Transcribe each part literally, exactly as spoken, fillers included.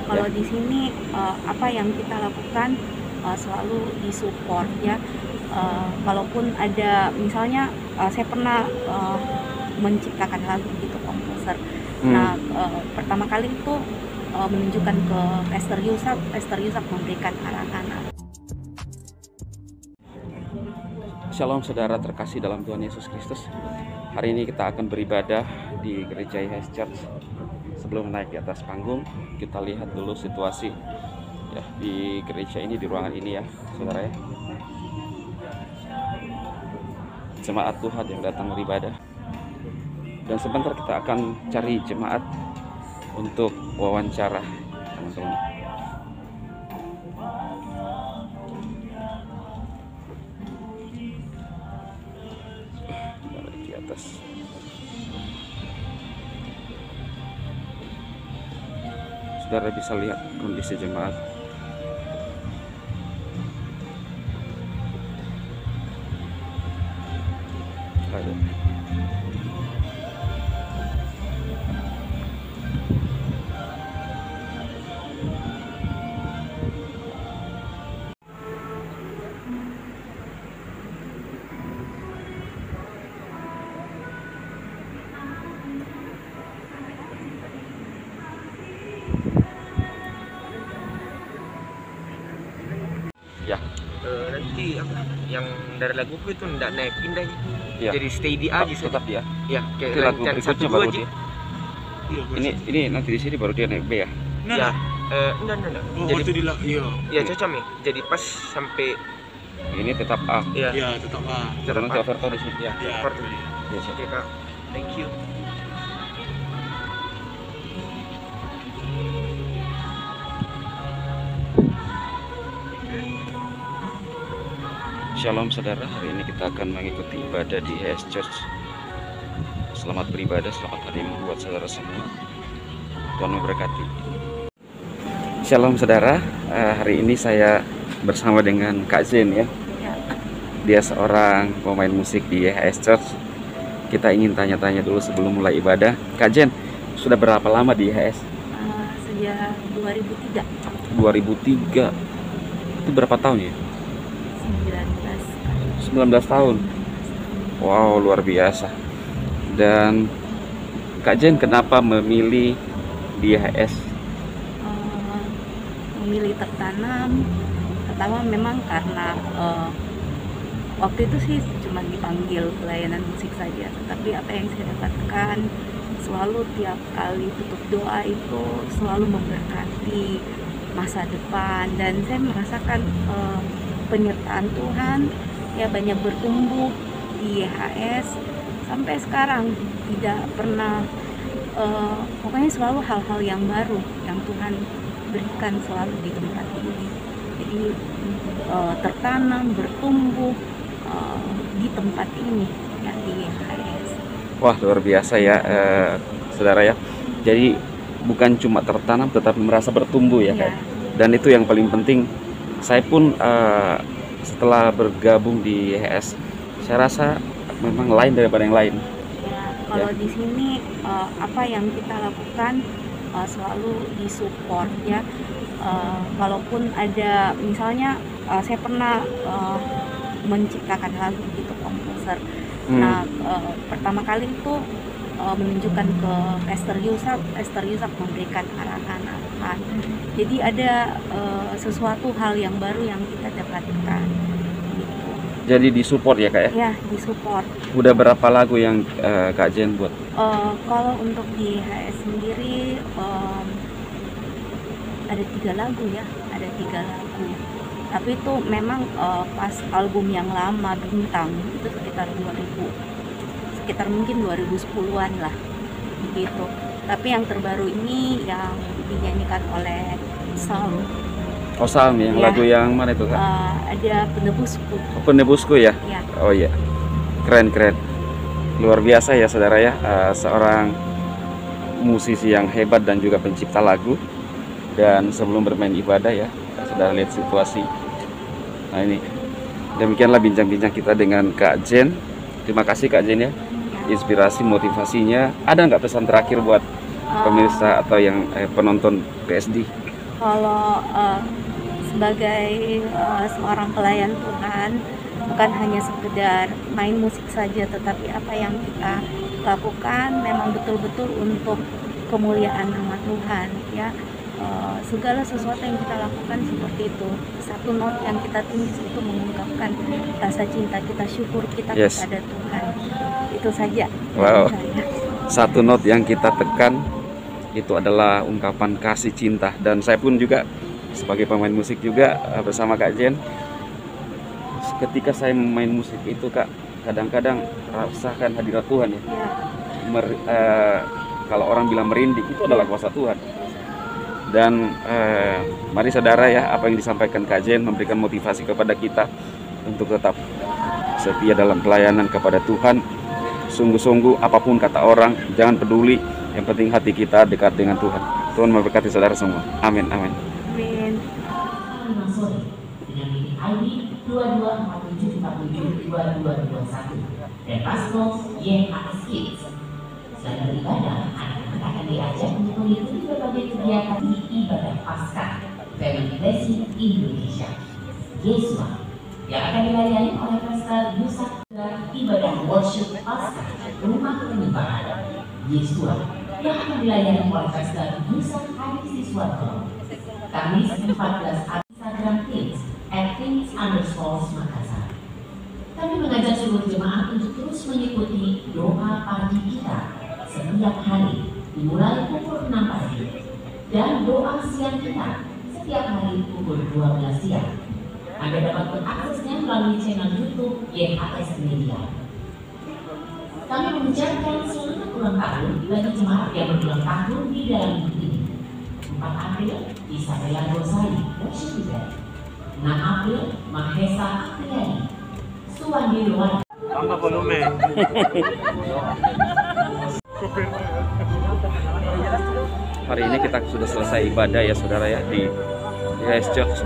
Kalau ya. di sini uh, apa yang kita lakukan uh, selalu disupport ya. Uh, kalaupun ada misalnya uh, saya pernah uh, menciptakan lagu gitu komposer. Hmm. Nah uh, pertama kali itu uh, menunjukkan ke Pastor Yusak, Pastor Yusak memberikan arahan. Shalom saudara terkasih dalam Tuhan Yesus Kristus. Hari ini kita akan beribadah di gereja I H S Church. Sebelum naik di atas panggung, kita lihat dulu situasi ya di gereja ini, di ruangan ini ya saudara ya. Jemaat Tuhan yang datang beribadah. Dan sebentar kita akan cari jemaat untuk wawancara teman-teman. Di atas. Saudara bisa lihat kondisi jemaat. Ada. Ya, uh, nanti apa yang dari lagu itu ndak naik pindah ya. Jadi stay di A aja tetap ya. Ya, Itu lagu berikutnya baru dia. Ini ini nanti di sini baru dia naik B ya. Nah, ya, eh enggak enggak enggak. Oh, Jadi itu di lah, iya. Ya cocok nih. Jadi pas sampai ini tetap A. Iya. Iya, tetap A. Jangan nanti overtone di sini ya. Iya. Ya, oke Kak. Thank you. Shalom saudara, hari ini kita akan mengikuti ibadah di I H S Church. Selamat beribadah, selamat hari Minggu buat saudara semua. Tuhan memberkati. Shalom saudara, hari ini saya bersama dengan Kak Zen ya. Dia seorang pemain musik di I H S Church. Kita ingin tanya-tanya dulu sebelum mulai ibadah. Kak Zen, sudah berapa lama di I H S? Uh, sejak dua ribu tiga. dua ribu tiga. Itu berapa tahun ya? sembilan belas tahun. Wow, luar biasa. Dan Kak Jen kenapa memilih di I H S? Uh, memilih tertanam pertama memang karena uh, waktu itu sih cuma dipanggil pelayanan musik saja, tetapi apa yang saya dapatkan selalu tiap kali tutup doa itu selalu memberkati masa depan, dan saya merasakan uh, penyertaan Tuhan ya, banyak bertumbuh di I H S sampai sekarang. Tidak pernah uh, pokoknya selalu hal-hal yang baru yang Tuhan berikan selalu di tempat ini. Jadi uh, tertanam, bertumbuh uh, di tempat ini ya, di I H S. Wah, luar biasa ya eh, saudara ya. Jadi bukan cuma tertanam tetapi merasa bertumbuh ya, ya. Kak. Dan itu yang paling penting. Saya pun uh, setelah bergabung di I H S, saya rasa memang lain daripada yang lain. Ya, kalau Ya. di sini uh, apa yang kita lakukan uh, selalu disupport ya. Uh, kalaupun ada misalnya uh, saya pernah uh, menciptakan lagu gitu komposer. Hmm. Nah uh, pertama kali itu uh, menunjukkan ke Pastor Yusak, Pastor Yusak memberikan arahan-arahan. Jadi ada uh, sesuatu hal yang baru yang kita dapatkan gitu. Jadi disupport ya Kak ya? Ya, disupport. Udah berapa lagu yang uh, Kak Jen buat? Uh, kalau untuk di I H S sendiri um, ada tiga lagu ya, ada tiga lagu. Tapi itu memang uh, pas album yang lama Bintang itu sekitar dua ribu, sekitar mungkin dua ribu sepuluhan lah, begitu. Tapi yang terbaru ini yang dinyanyikan oleh Psalm. Oh, Psalm yang Ya. lagu yang mana itu Kak? Uh, ada Penebusku. Oh, Penebusku ya? Ya. Oh iya, keren keren, luar biasa ya saudara ya, uh, seorang musisi yang hebat dan juga pencipta lagu. Dan sebelum bermain ibadah ya, sudah lihat situasi. Nah ini, demikianlah bincang-bincang kita dengan Kak Jen. Terima kasih Kak Jen ya, inspirasi motivasinya. Ada nggak pesan terakhir buat pemirsa atau yang eh, penonton P S D? kalau uh, sebagai uh, seorang pelayan Tuhan bukan hanya sekedar main musik saja, tetapi apa yang kita lakukan memang betul-betul untuk kemuliaan nama Tuhan ya. Uh, segala sesuatu yang kita lakukan seperti itu, satu not yang kita tulis itu mengungkapkan rasa cinta kita, syukur kita Yes. kepada Tuhan. Itu saja. Wow. dari saya. Satu not yang kita tekan itu adalah ungkapan kasih cinta. Dan saya pun juga sebagai pemain musik juga eh, bersama Kak Jen, ketika saya main musik itu Kak, kadang-kadang rasakan hadirat Tuhan ya. Ya, Mer- eh, kalau orang bilang merinding, itu adalah kuasa Tuhan. Dan eh, mari saudara ya, apa yang disampaikan Kak Jen memberikan motivasi kepada kita untuk tetap setia dalam pelayanan kepada Tuhan. Sungguh-sungguh apapun kata orang, jangan peduli, yang penting hati kita dekat dengan Tuhan. Tuhan memberkati saudara semua. Amin, amin. amin. lima sore dengan meeting I D dua dua empat tujuh empat tujuh dua dua dua satu dan Paspor Y H S Kids. Selain beribadah, anak-anak akan diajak untuk mengikuti berbagai kegiatan di ibadah Paskah Family Blessing Indonesia Yesua yang akan dilayani oleh Pastor Yusak dan ibadah worship Paskah Rumah Penyembahan Yesua yang akan dilayani oleh Pastor Yusak Hadis Siswanto Kamis empat belas Instagram Teens at Teens underscore Makassar. Kami mengajak seluruh jemaat untuk terus mengikuti doa pagi kita setiap hari dimulai pukul enam pagi dan doa siang kita setiap hari pukul dua belas siang. Anda dapat mengaksesnya melalui channel YouTube Y H S Media. Kami mengucapkan selamat ulang tahun bagi jemaat yang berulang tahun di dalam minggu ini. empat April Isabella Gosari Worship Event. enam April Mahesa Apriani Suwandi Luar. Tambah volume. Hari ini kita sudah selesai ibadah ya saudara ya di G S Church.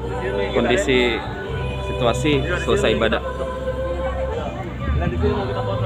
Kondisi situasi selesai ibadah.